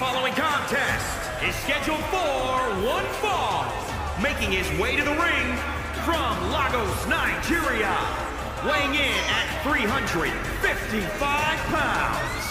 following contest is scheduled for one fall. Making his way to the ring from Lagos, Nigeria, weighing in at 355 pounds,